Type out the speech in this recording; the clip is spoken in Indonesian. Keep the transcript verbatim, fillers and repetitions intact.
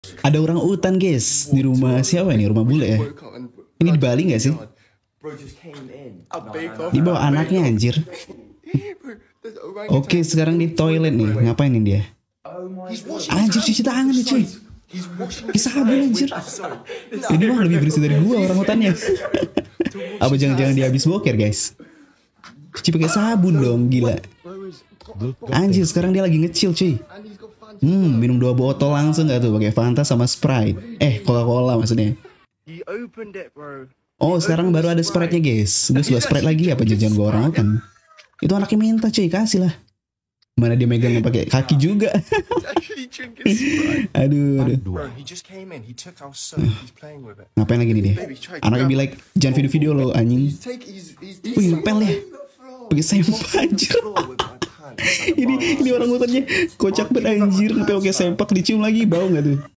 Ada orang utan guys di rumah siapa ini? Rumah bule ya? Ini di Bali nggak sih? Di bawah anaknya anjir. Oke sekarang di toilet nih. Ngapain ini dia? Anjir cuci tangan nih cuy. Sabun anjir. Ini mah lebih bersih dari gua orang hutannya. Apa jangan-jangan dia habis boker guys? Cuci pakai sabun dong gila. Anjir sekarang dia lagi ngecil cuy. Hmm minum dua botol langsung gak tuh pakai Fanta sama Sprite. Eh Coca-Cola maksudnya. Oh sekarang baru ada Sprite-nya guys. Gue suka Sprite lagi apa jajan gua orang kan. Itu anaknya minta cuy kasih lah. Mana dia megangnya pakai kaki juga. Aduh, aduh. Ngapain lagi nih dia? Anaknya be like, jangan video-video lo anjing. Wih, ngepel ya. Pakai sempak anjir. Ini ini orang hutannya kocak banget anjir. Ngepel pakai sempak dicium lagi bau nggak tuh?